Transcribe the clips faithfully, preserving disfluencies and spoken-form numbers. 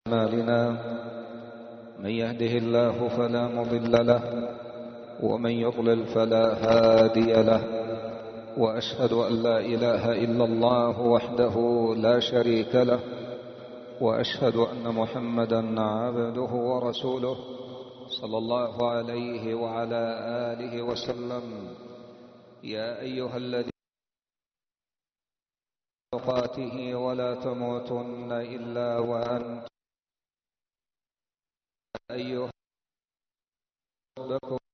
أعمالنا من يهده الله فلا مضل له ومن يضلل فلا هادي له، وأشهد أن لا إله إلا الله وحده لا شريك له، وأشهد أن محمدا عبده ورسوله صلى الله عليه وعلى آله وسلم. يا أيها الذين تقاته ولا تموتن إلا وأنتم أيها ربكم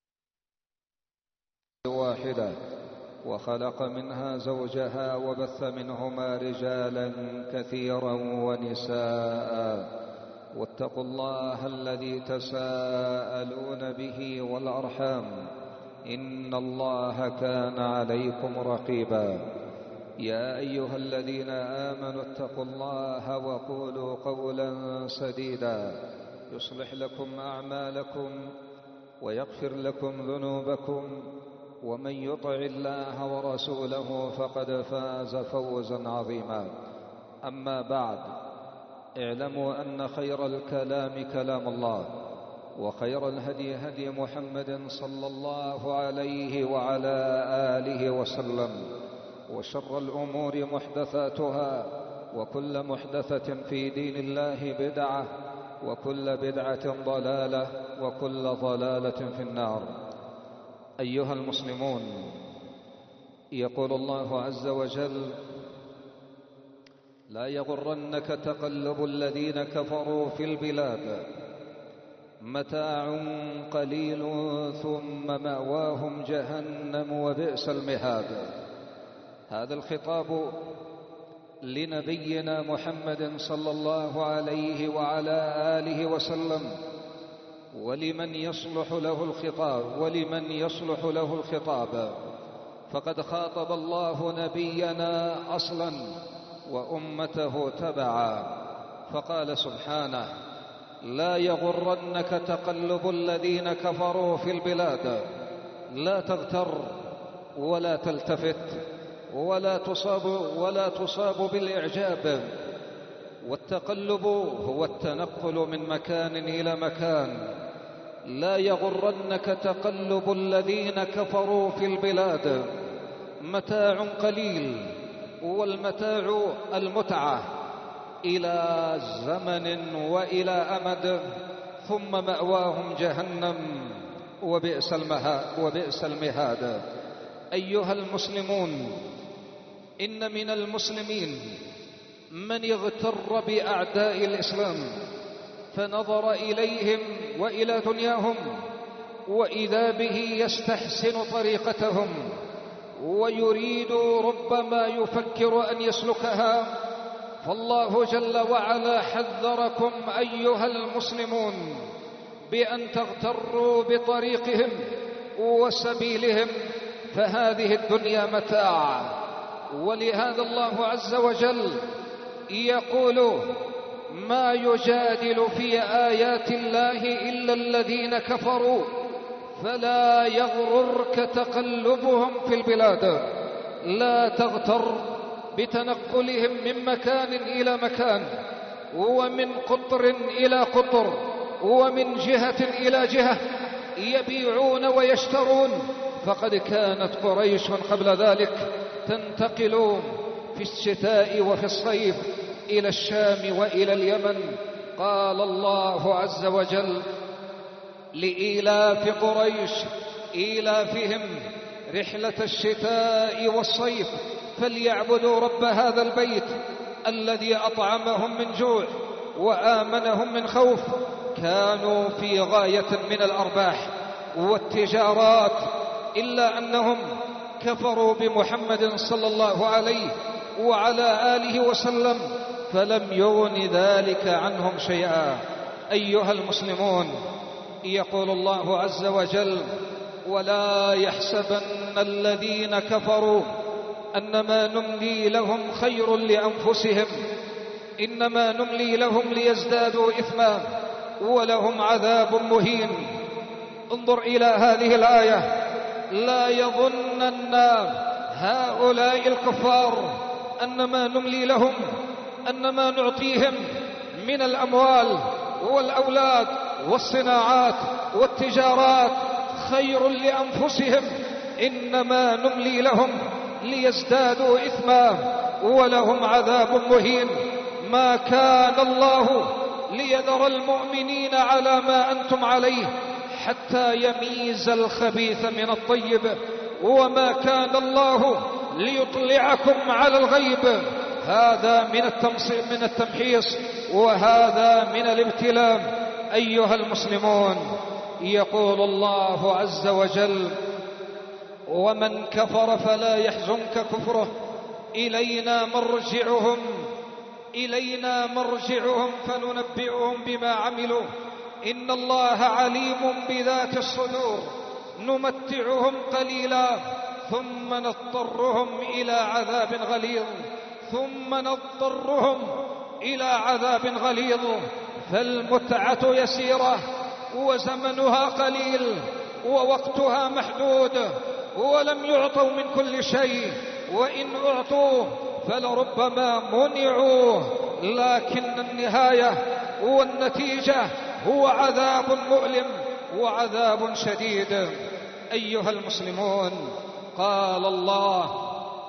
واحدة وخلق منها زوجها وبث منهما رجالا كثيرا ونساء، واتقوا الله الذي تساءلون به والأرحام إن الله كان عليكم رقيبا. يا أيها الذين آمنوا اتقوا الله وقولوا قولا سديدا يصلح لكم أعمالكم ويغفر لكم ذنوبكم، ومن يطع الله ورسوله فقد فاز فوزا عظيما. أما بعد، اعلموا أن خير الكلام كلام الله، وخير الهدي هدي محمد صلى الله عليه وعلى آله وسلم، وشر الأمور محدثاتها، وكل محدثة في دين الله بدعة، وكل بدعة ضلالة، وكل ضلالة في النار. أيها المسلمون، يقول الله عز وجل: لا يغرنك تقلب الذين كفروا في البلاد متاع قليل ثم مأواهم جهنم وبئس المهاد. هذا الخطاب لنبينا محمد صلى الله عليه وعلى آله وسلم، ولمن يصلح له الخطاب ولمن يصلح له الخطاب فقد خاطب الله نبينا أصلا وأمته تبعا، فقال سبحانه: لا يغرنك تقلب الذين كفروا في البلاد. لا تغتر ولا تلتفت ولا تصاب ولا تصاب بالإعجاب. والتقلب هو التنقل من مكان إلى مكان. لا يغرنك تقلب الذين كفروا في البلاد متاع قليل، والمتاع المتعة إلى زمن وإلى أمد، ثم مأواهم جهنم وبئس وبئس المهاد. أيها المسلمون، إن من المسلمين من يغتر بأعداء الإسلام فنظر إليهم وإلى دنياهم، وإذا به يستحسن طريقتهم ويريد ربما يفكر أن يسلكها. فالله جل وعلا حذركم أيها المسلمون بأن تغتروا بطريقهم وسبيلهم، فهذه الدنيا متاع. ولهذا الله عز وجل يقول: ما يجادل في آيات الله إلا الذين كفروا فلا يغررك تقلبهم في البلاد. لا تغتر بتنقلهم من مكان إلى مكان، ومن قطر إلى قطر، ومن جهة إلى جهة، يبيعون ويشترون. فقد كانت قريش قبل ذلك تنتقل في الشتاء وفي الصيف إلى الشام وإلى اليمن. قال الله عز وجل: لإيلاف قريش إيلافهم رحلة الشتاء والصيف فليعبدوا رب هذا البيت الذي أطعمهم من جوع وآمنهم من خوف. كانوا في غاية من الأرباح والتجارات، إلا أنهم كفروا بمحمد صلى الله عليه وعلى آله وسلم، فلم يغن ذلك عنهم شيئا. أيها المسلمون، يقول الله عز وجل: ولا يحسبن الذين كفروا أنما نملي لهم خير لأنفسهم، إنما نملي لهم ليزدادوا إثما ولهم عذاب مهين. انظر إلى هذه الآية: لا يظنن هؤلاء الكفار أنما نملي لهم أنما نعطيهم من الأموال والأولاد والصناعات والتجارات خير لأنفسهم، إنما نملي لهم ليزدادوا إثما ولهم عذاب مهين. ما كان الله ليذر المؤمنين على ما أنتم عليه حتى يميز الخبيث من الطيب، وما كان الله ليطلعكم على الغيب. هذا من من التمحيص، وهذا من الابتلاء. أيها المسلمون، يقول الله عز وجل: ومن كفر فلا يحزنك كفره إلينا مرجعهم إلينا مرجعهم فننبئهم بما عملوا إن الله عليم بذات الصدور. نمتعهم قليلا ثم نضطرهم إلى عذاب غليظ ثم نضطرهم إلى عذاب غليظ. فالمتعة يسيرة وزمنها قليل ووقتها محدود، ولم يعطوا من كل شيء، وإن أعطوه فلربما منعوه، لكن النهاية والنتيجة هو عذاب مؤلم وعذاب شديد. أيها المسلمون، قال الله: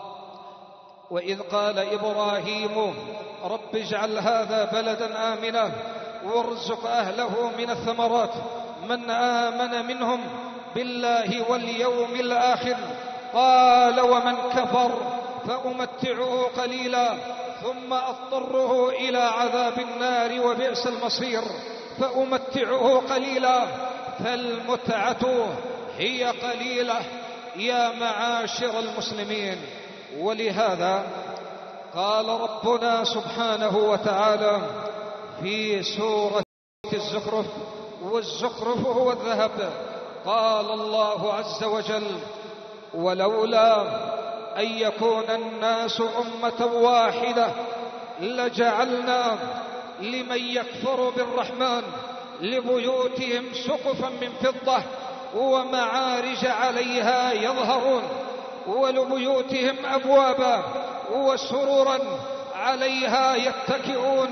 وإذ قال إبراهيم رب اجعل هذا بلدا آمنا وارزق أهله من الثمرات من آمن منهم بالله واليوم الآخر. قال: ومن كفر فأمتعه قليلا ثم أضطره إلى عذاب النار وبئس المصير. فأمتعه قليلا، فالمتعة هي قليلة يا معاشر المسلمين. ولهذا قال ربنا سبحانه وتعالى في سورة الزخرف، والزخرف هو الذهب، قال الله عز وجل: ولولا أن يكون الناس أمة واحدة لجعلنا لمن يكفر بالرحمن لبيوتهم سقفا من فضة ومعارج عليها يظهرون ولبيوتهم أبوابا وسررا عليها يتكئون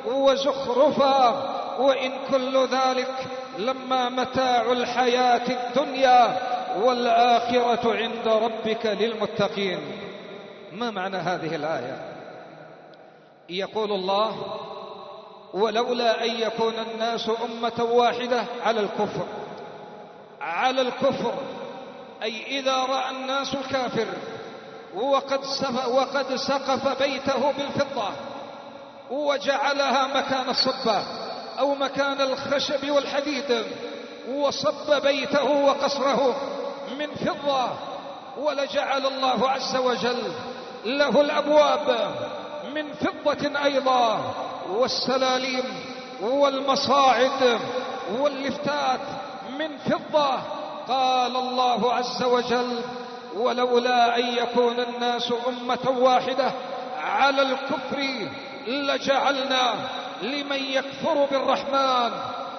وزخرفا وإن كل ذلك لما متاع الحياة الدنيا والآخرة عند ربك للمتقين. ما معنى هذه الآية؟ يقول الله: ولولا أن يكون الناس أمة واحدة على الكفر على الكفر أي إذا رأى الناس الكافر وقد وقد سقف بيته بالفضة وجعلها مكان الصبة أو مكان الخشب والحديد، وصب بيته وقصره من فضة، ولجعل الله عز وجل له الأبواب من فضة أيضا، والسلاليم والمصاعد واللفتات من فضة. قال الله عز وجل: ولولا أن يكون الناس أمة واحدة على الكفر لجعلنا لمن يكفر بالرحمن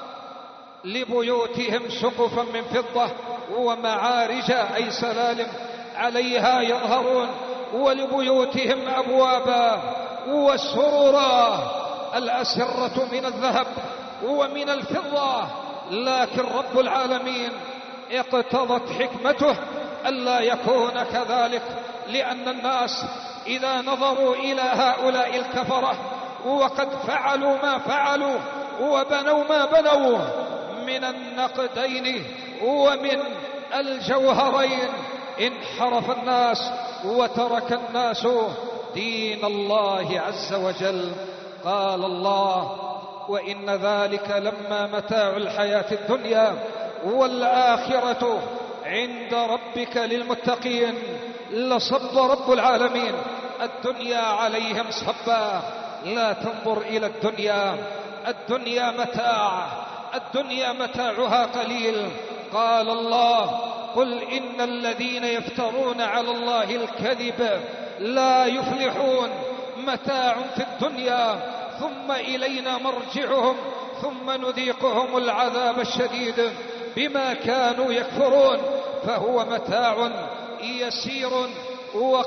لبيوتهم سقفا من فضة ومعارج أي سلالم عليها يظهرون ولبيوتهم أبوابا وسررا. الأسرة من الذهب ومن الفضة، لكن رب العالمين اقتضت حكمته ألا يكون كذلك، لأن الناس إذا نظروا إلى هؤلاء الكفرة وقد فعلوا ما فعلوا وبنوا ما بنوا من النقدين ومن الجوهرين، انحرف الناس وترك الناس دين الله عز وجل. قال الله: وإن ذلك لما متاع الحياة الدنيا والآخرة عند ربك للمتقين. لصب رب العالمين الدنيا عليهم صبا. لا تنظر إلى الدنيا، الدنيا متاع، الدنيا متاعها قليل. قال الله: قل إن الذين يفترون على الله الكذب لا يفلحون، متاع في الدنيا ثم إلينا مرجعهم ثم نذيقهم العذاب الشديد بما كانوا يكفرون. فهو متاع يسير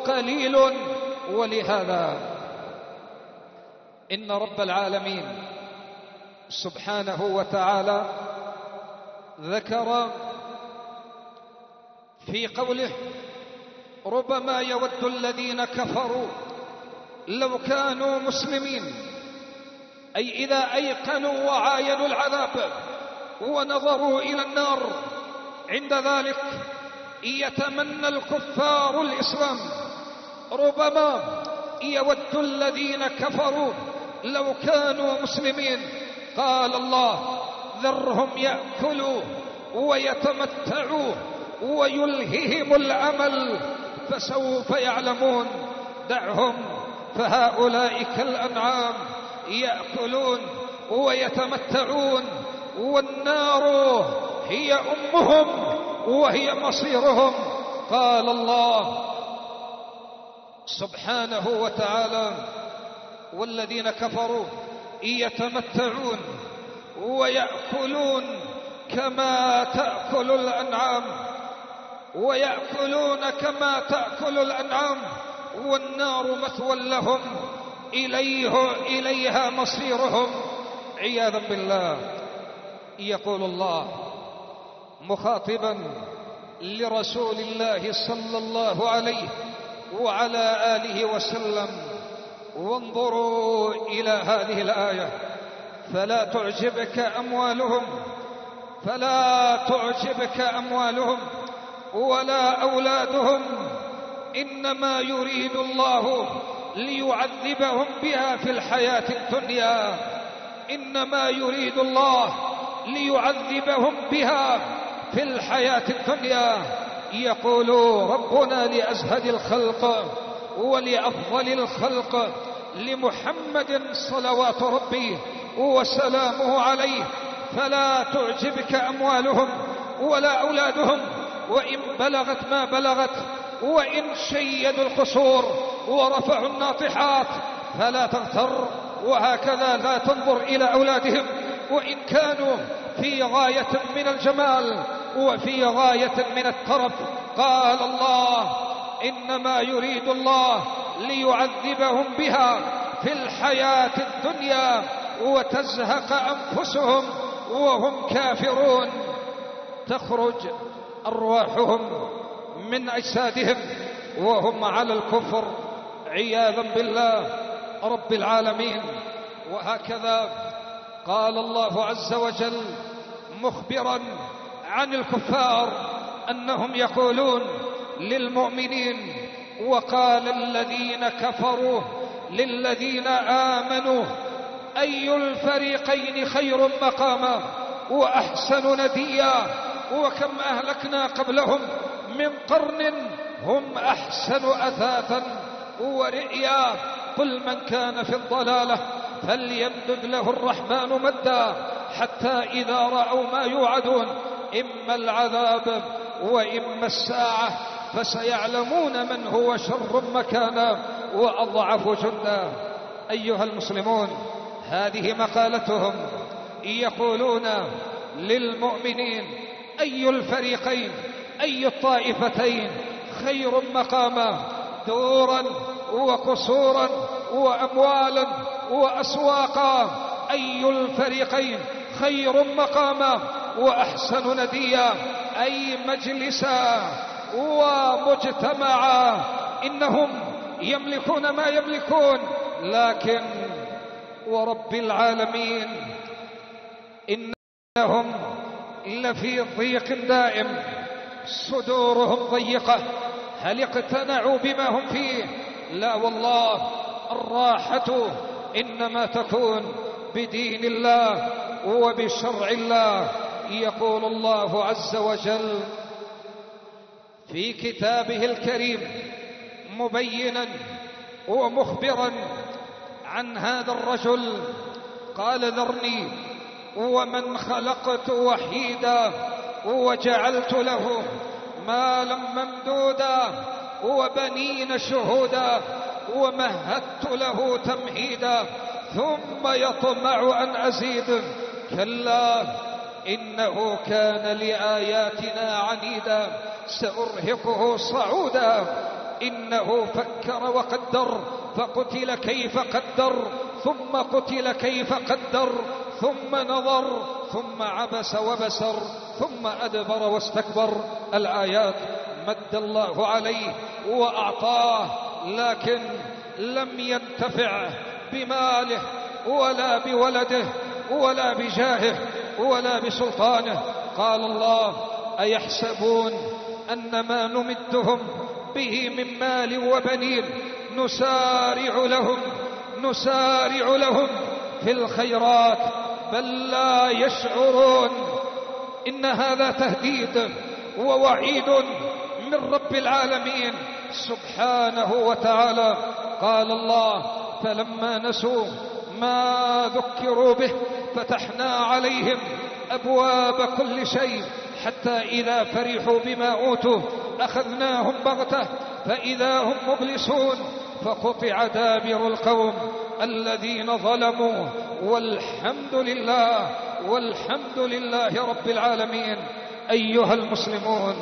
وقليل. ولهذا إن رب العالمين سبحانه وتعالى ذكر في قوله: ربما يود الذين كفروا لو كانوا مسلمين، أي إذا أيقنوا وعاينوا العذاب ونظروا إلى النار، عند ذلك يتمنى الكفار الإسلام. ربما يود الذين كفروا لو كانوا مسلمين. قال الله: ذرهم يأكلوا ويتمتعوا ويلههم الأمل فسوف يعلمون. دعهم فهؤلاء كالأنعام يأكلون ويتمتعون، والنار هي أمهم وهي مصيرهم. قال الله سبحانه وتعالى: والذين كفروا يتمتعون ويأكلون كما تأكل الأنعام ويأكلون كما تأكل الأنعام والنار مثوى لهم إليه إليها مصيرهم، عياذا بالله. يقول الله مخاطبا لرسول الله صلى الله عليه وعلى آله وسلم: وانظروا إلى هذه الآية: فلا تعجبك أموالهم فلا تعجبك أموالهم ولا أولادهم، إنما يريد الله ليعذبهم بها في الحياة الدنيا إنما يريد الله ليعذبهم بها في الحياة الدنيا. يقول ربنا لأزهد الخلق ولأفضل الخلق لمحمد صلوات ربي وسلامه عليه: فلا تعجبك أموالهم ولا أولادهم، وإن بلغت ما بلغت، وإن شيدوا القصور ورفعوا الناطحات فلا تغتر، وهكذا لا تنظر إلى أولادهم وإن كانوا في غاية من الجمال وفي غاية من الترف. قال الله: إنما يريد الله ليعذبهم بها في الحياة الدنيا وتزهق أنفسهم وهم كافرون. تخرج أرواحهم من أجسادهم وهم على الكفر، عياذا بالله رب العالمين. وهكذا قال الله عز وجل مخبرا عن الكفار أنهم يقولون للمؤمنين: وقال الذين كفروا للذين آمنوا أي الفريقين خير مقاما وأحسن نديا، وكم أهلكنا قبلهم من قرن هم أحسن أثاثا ورئيا. قل من كان في الضلالة فليمدد له الرحمن مدا حتى إذا رأوا ما يوعدون إما العذاب وإما الساعة فسيعلمون من هو شر مكانا وأضعف جندا. أيها المسلمون، هذه مقالتهم، يقولون للمؤمنين: أي الفريقين أي الطائفتين خير مقاما، دورا وقصورا وأموالا وأسواقا، أي الفريقين خير مقاما وأحسن نديا، أي مجلسا ومجتمعا. إنهم يملكون ما يملكون، لكن ورب العالمين إنهم لفي ضيق دائم، صدورهم ضيقة. هل اقتنعوا بما هم فيه؟ لا والله، الراحة إنما تكون بدين الله وبشرع الله. يقول الله عز وجل في كتابه الكريم مبينا ومخبرا عن هذا الرجل: قال: ذرني ومن خلقت وحيدا وجعلت له مالا ممدودا وبنين شهودا ومهدت له تمهيدا ثم يطمع أن أزيد، كلا إنه كان لآياتنا عنيدا سأرهقه صعودا، إنه فكر وقدر فقتل كيف قدر ثم قتل كيف قدر ثم نظر ثم عبس وبسر ثم أدبر واستكبر. الآيات مد الله عليه وأعطاه، لكن لم ينتفع بماله ولا بولده ولا بجاهه ولا بسلطانه. قال الله: أيحسبون أن ما نمدهم به من مال وبنين نسارع لهم نسارع لهم في الخيرات بل لا يشعرون. إن هذا تهديد ووعيد من رب العالمين سبحانه وتعالى. قال الله: فلما نسوا ما ذكروا به فتحنا عليهم أبواب كل شيء حتى إذا فرحوا بما أوتوا أخذناهم بغتة فإذا هم مبلسون فقطع دابر القوم الذين ظلموا. والحمد لله والحمد لله رب العالمين. أيها المسلمون،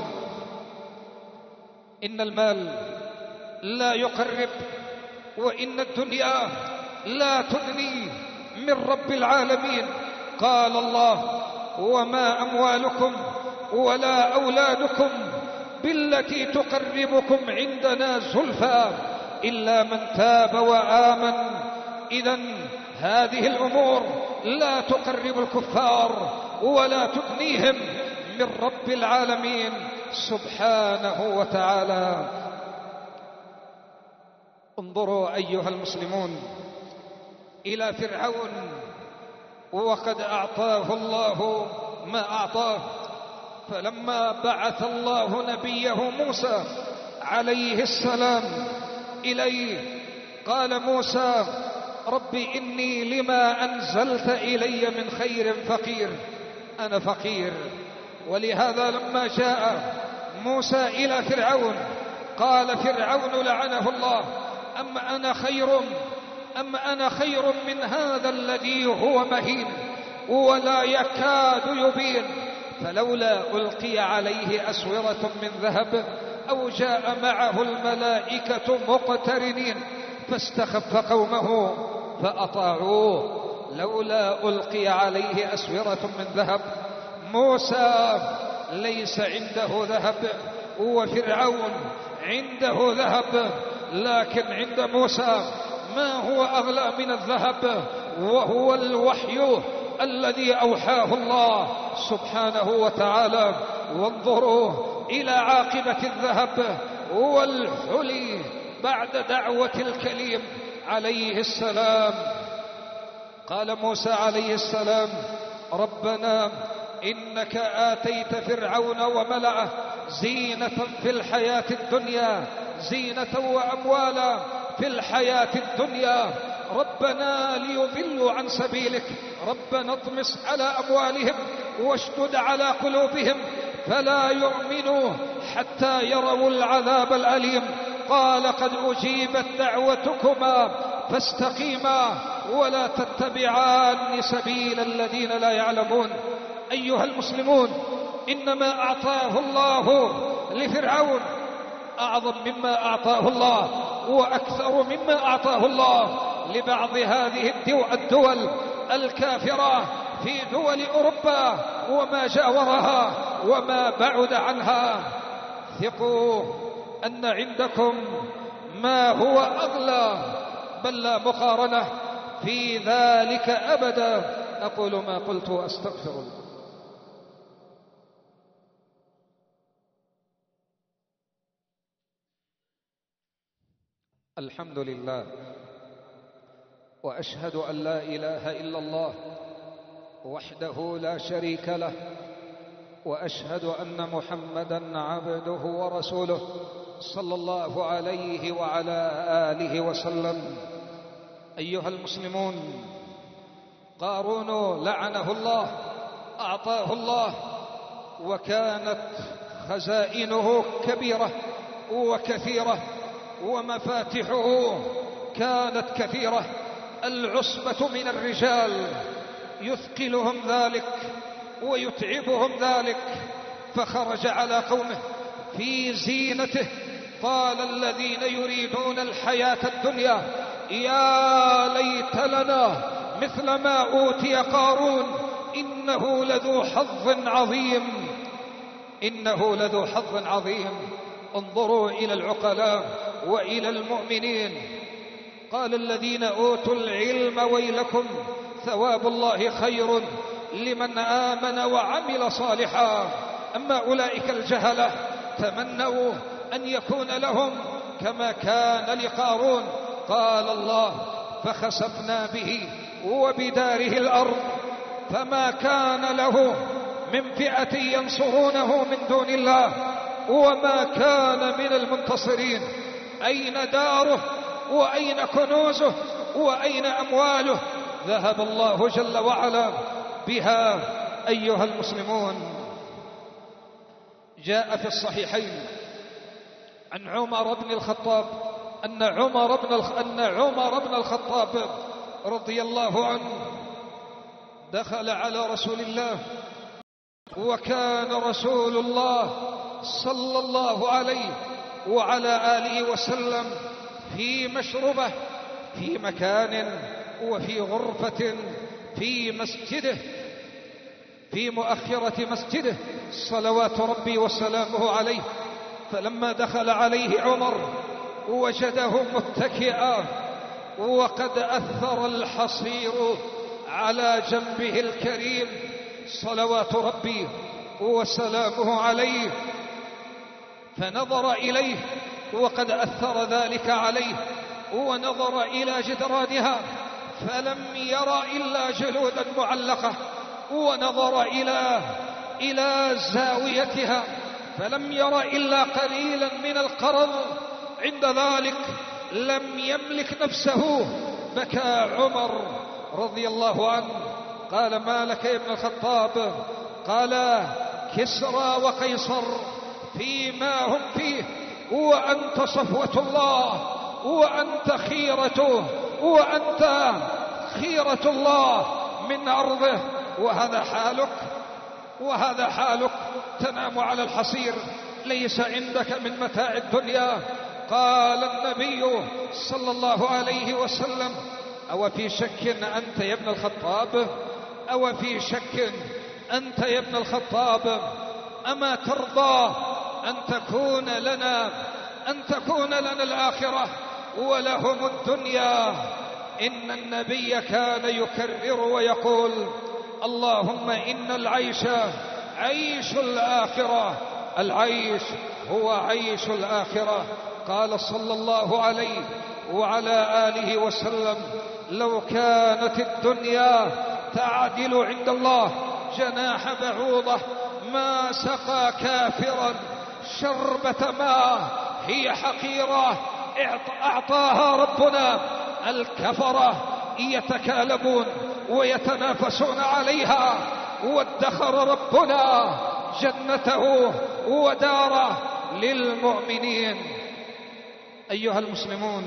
إن المال لا يقرب، وإن الدنيا لا تغني من رب العالمين. قال الله: وما أموالكم ولا أولادكم بالتي تقربكم عندنا زلفى إلا من تاب وآمن. إذن هذه الأمور لا تقرب الكفار ولا تغنيهم من رب العالمين سبحانه وتعالى. انظروا أيها المسلمون إلى فرعون، وقد أعطاه الله ما أعطاه. فلما بعث الله نبيه موسى عليه السلام إليه قال موسى: رب إني لما أنزلت إلي من خير فقير. أنا فقير. ولهذا لما جاء موسى إلى فرعون قال فرعون لعنه الله: أما أنا خير أما أنا خير من هذا الذي هو مهين ولا يكاد يبين، فلولا ألقي عليه أسورة من ذهب أو جاء معه الملائكة مقترنين فاستخف قومه فأطاعوه. لولا ألقي عليه أسورة من ذهب. موسى ليس عنده ذهب وفرعون عنده ذهب، لكن عند موسى ما هو أغلى من الذهب، وهو الوحي الذي أوحاه الله سبحانه وتعالى. وانظروا إلى عاقبة الذهب والحلي بعد دعوة الكليم عليه السلام. قال موسى عليه السلام: ربنا إنك آتيت فرعون وملأه زينة في الحياة الدنيا زينة وأموالا في الحياة الدنيا، ربنا ليضلوا عن سبيلك، ربنا اطمس على أموالهم واشدد على قلوبهم فلا يؤمنوا حتى يروا العذاب الأليم. قال: قد أجيبت دعوتكما فاستقيما ولا تتبعان سبيل الذين لا يعلمون. أيها المسلمون، إنما أعطاه الله لفرعون أعظم مما أعطاه الله وأكثر مما أعطاه الله لبعض هذه الدول الكافرة في دول أوروبا وما جاورها وما بعد عنها. ثقوا أن عندكم ما هو أغلى، بل لا مقارنة في ذلك أبدا. أقول ما قلت وأستغفر الله. الحمد لله، وأشهد أن لا إله إلا الله وحده لا شريك له، وأشهد أن محمدًا عبده ورسوله صلى الله عليه وعلى آله وسلم. أيها المسلمون، قارون لعنه الله أعطاه الله، وكانت خزائنه كبيرة وكثيرة ومفاتحه كانت كثيرة. العصبة من الرجال يثقلهم ذلك ويتعبهم ذلك، فخرج على قومه في زينته. قال الذين يريدون الحياة الدنيا: يا ليت لنا مثل ما أوتي قارون إنه لذو حظ عظيم إنه لذو حظ عظيم. انظروا إلى العقلاء وإلى المؤمنين. قال الذين أوتوا العلم ويلكم ثواب الله خير لمن آمن وعمل صالحا. أما أولئك الجهلة تمنوا أن يكون لهم كما كان لقارون. قال الله فخسفنا به وبداره الأرض فما كان له من فئة ينصرونه من دون الله وما كان من المنتصرين. أين داره وأين كنوزه وأين أمواله؟ ذهب الله جل وعلا بها. أيها المسلمون، جاء في الصحيحين عن عمر بن الخطاب أن عمر بن الخ... أن عمر بن الخطاب رضي الله عنه دخل على رسول الله، وكان رسول الله صلى الله عليه وعلى آله وسلم في مشربه في مكان وفي غرفة في مسجده في مؤخرة مسجده صلوات ربي وسلامه عليه. فلما دخل عليه عمر وجده متكئا وقد أثر الحصير على جنبه الكريم صلوات ربي وسلامه عليه، فنظر إليه وقد أثر ذلك عليه، ونظر إلى جدرانها فلم يرى إلا جلودا معلقة، ونظر إلى إلى زاويتها فلم يرى إلا قليلا من القرض. عند ذلك لم يملك نفسه، بكى عمر رضي الله عنه. قال ما لك يا ابن الخطاب؟ قال كسرى وقيصر فيما هم فيه، وأنت صفوة الله وأنت خيرته وأنت خيرة الله من أرضه، وهذا حالك وهذا حالك تنام على الحصير، ليس عندك من متاع الدنيا. قال النبي صلى الله عليه وسلم أو في شك أنت يا ابن الخطاب؟ أو في شك أنت يا ابن الخطاب؟ أما ترضى أن تكون لنا أن تكون لنا الآخرة ولهم الدنيا؟ إن النبي كان يكرر ويقول اللهم إن العيش عيش الآخرة، العيش هو عيش الآخرة. قال صلى الله عليه وعلى آله وسلم لو كانت الدنيا تعدل عند الله جناح بعوضة ما سقى كافرا شربة ماء هي حقيرة أعطاها ربنا. الكفرة يتكالبون ويتنافسون عليها، وادخر ربنا جنته وداره للمؤمنين. أيها المسلمون،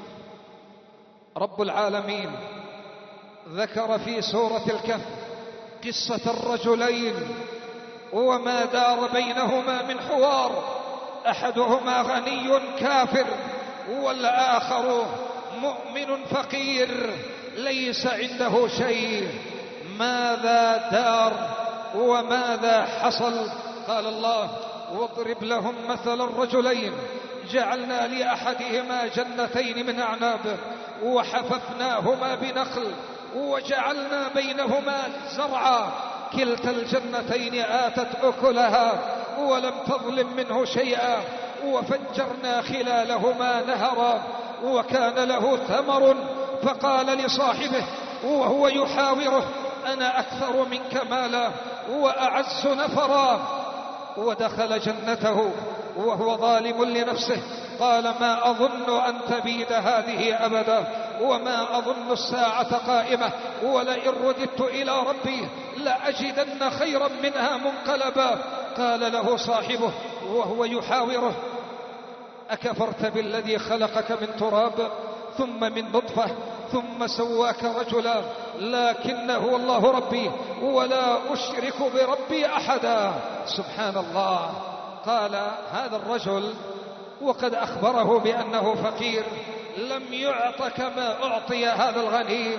رب العالمين ذكر في سورة الكهف قصة الرجلين وما دار بينهما من حوار، أحدهما غني كافر والآخر مؤمن فقير ليس عنده شيء. ماذا دار وماذا حصل؟ قال الله واضرب لهم مثل الرجلين جعلنا لأحدهما جنتين من أعناب وحففناهما بنخل وجعلنا بينهما زرعا كلتا الجنتين آتت أكلها ولم تظلم منه شيئا وفجرنا خلالهما نهرا وكان له ثمر فقال لصاحبه وهو يحاوره أنا أكثر منك مالا وأعز نفرا، ودخل جنته وهو ظالم لنفسه قال ما أظن أن تبيد هذه أبدا وما أظن الساعة قائمة ولئن رددت إلى ربي لأجدن خيرا منها منقلبا. قال له صاحبه وهو يحاوره أكفرت بالذي خلقك من تراب ثم من نطفة ثم سواك رجلا لكنه الله ربي ولا أشرك بربي أحدا. سبحان الله. قال هذا الرجل وقد أخبره بأنه فقير لم يعط كما أعطي هذا الغني،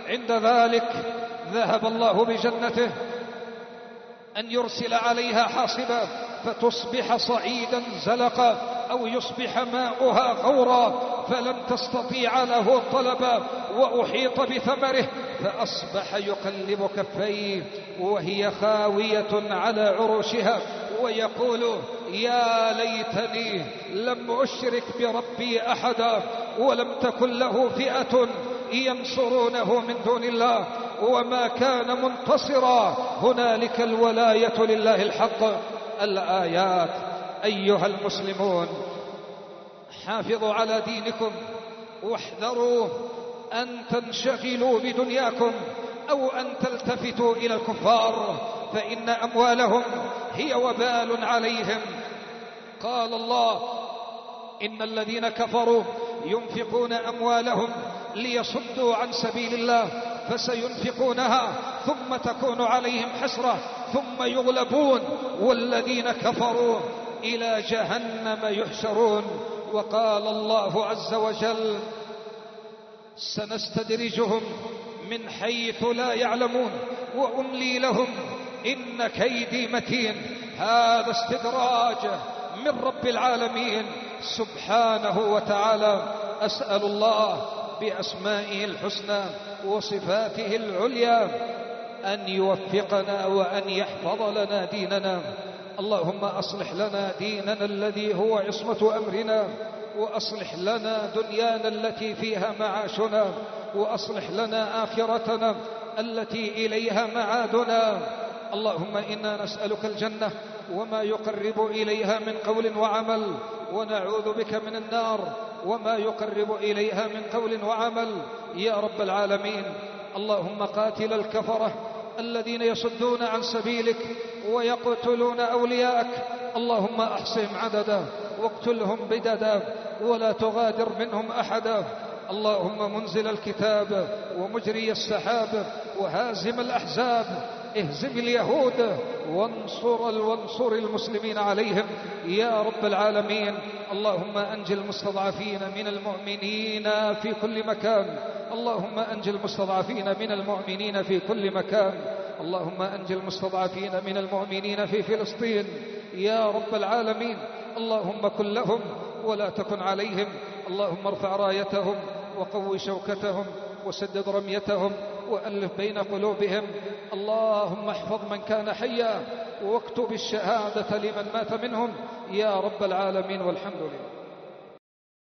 عند ذلك ذهب الله بجنته أن يرسل عليها حاصبا فتصبح صعيدا زلقا أو يصبح ماؤها غورا فلن تستطيع له طلبا، وأحيط بثمره فأصبح يقلب كفيه وهي خاوية على عروشها ويقول يا ليتني لم أشرك بربي أحدا ولم تكن له فئة ينصرونه من دون الله وما كان منتصرا، هنالك الولاية لله الحق. الآيات. أيها المسلمون، حافظوا على دينكم واحذروا أن تنشغلوا بدنياكم أو أن تلتفتوا إلى الكفار، فإن أموالهم هي وبال عليهم. قال الله إن الذين كفروا ينفقون أموالهم ليصدوا عن سبيل الله فسينفقونها ثم تكون عليهم حسرة ثم يغلبون والذين كفروا إلى جهنم يحشرون. وقال الله عز وجل سنستدرجهم من حيث لا يعلمون وأملي لهم إن كيدي متين. هذا استدراج من رب العالمين سبحانه وتعالى. أسأل الله بأسمائه الحسنى وصفاته العليا أن يوفقنا وأن يحفظ لنا ديننا. اللهم أصلح لنا ديننا الذي هو عصمة أمرنا، وأصلح لنا دنيانا التي فيها معاشنا، وأصلح لنا آخرتنا التي إليها معادنا. اللهم إنا نسألك الجنة وما يقرب إليها من قول وعمل، ونعوذ بك من النار وما يقرب إليها من قول وعمل يا رب العالمين. اللهم قاتل الكفرة الذين يصدون عن سبيلك ويقتلون أولياءك، اللهم أحصهم عددا واقتلهم بددا ولا تغادر منهم أحدا. اللهم منزل الكتاب ومجري السحاب وهازم الأحزاب، اهزم اليهود وانصر وانصر المسلمين عليهم يا رب العالمين. اللهم أنجي المستضعفين من المؤمنين في كل مكان، اللهم أنجي المستضعفين من المؤمنين في كل مكان، اللهم أنجي المستضعفين من المؤمنين في فلسطين يا رب العالمين. اللهم كن لهم ولا تكن عليهم، اللهم ارفع رايتهم وقوي شوكتهم وسدد رميتهم وألف بين قلوبهم. اللهم احفظ من كان حيا واكتب الشهادة لمن مات منهم يا رب العالمين، والحمد لله.